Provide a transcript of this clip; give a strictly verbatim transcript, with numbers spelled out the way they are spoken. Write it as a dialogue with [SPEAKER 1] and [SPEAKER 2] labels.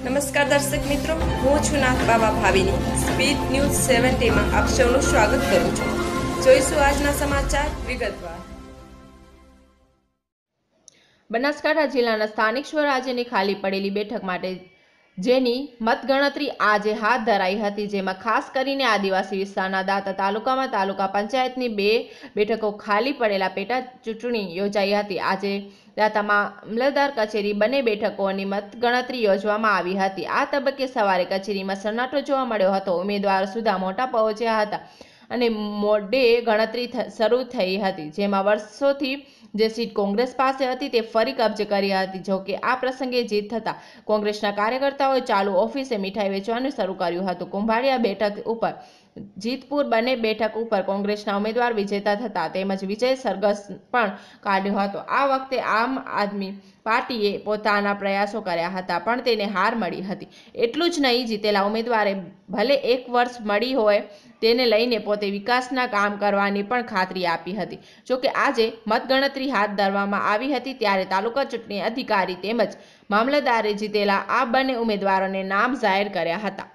[SPEAKER 1] નમસ્કાર દર્શક મિત્રો, હું છું નાથ બાબા ભાવીની સ્પીડ ન્યૂઝ સેવન્ટી માં આપ સૌનું સ્વાગત કરું છું। જોઈશું આજના સમાચાર વિગતવાર।
[SPEAKER 2] બનાસકાંઠા જિલ્લાના સ્થાનિક સ્વરાજ્યની ખાલી પડેલી બેઠક માટે જેની મતગણતરી આજે હાથ ધરાઈ હતી, જેમાં ખાસ કરીને આદિવાસી વિસ્તારના દાંતા તાલુકામાં તાલુકા પંચાયતની બે બેઠકો ખાલી પડેલા પેટા ચૂંટણી યોજાઈ હતી। આજે દાંતામાં મલતદ કચેરી બંને બેઠકોની મતગણતરી યોજવામાં આવી હતી। આ તબક્કે સવારે કચેરીમાં સન્નાટો જોવા મળ્યો હતો। ઉમેદવારો સુધા મોટા પહોંચ્યા હતા અને મોડે ગણતરી શરૂ થઈ હતી, જેમાં વર્ષોથી જે સીટ કોંગ્રેસ પાસે હતી તે ફરી કબજે કરી હતી। જો કે આ પ્રસંગે જીત થતાં કોંગ્રેસના કાર્યકર્તાઓએ ચાલુ ઓફિસે મીઠાઈ વેચવાનું શરૂ કર્યું હતું। કુંભાળિયા બેઠક ઉપર જીતપુર બંને બેઠક ઉપર કોંગ્રેસના ઉમેદવાર વિજેતા થતા તેમજ વિજય સરઘસ પણ કાઢ્યો હતો। આ વખતે આમ આદમી પાર્ટીએ પોતાના પ્રયાસો કર્યા હતા પણ તેને હાર મળી હતી। એટલું જ નહીં, જીતેલા ઉમેદવારે ભલે એક વર્ષ મળી હોય તેને લઈને પોતે વિકાસના કામ કરવાની પણ ખાતરી આપી હતી। જોકે આજે મતગણતરી હાથ ધરવામાં આવી હતી ત્યારે તાલુકા ચૂંટણી અધિકારી તેમજ મામલતદારે જીતેલા આ બંને ઉમેદવારોને નામ જાહેર કર્યા હતા।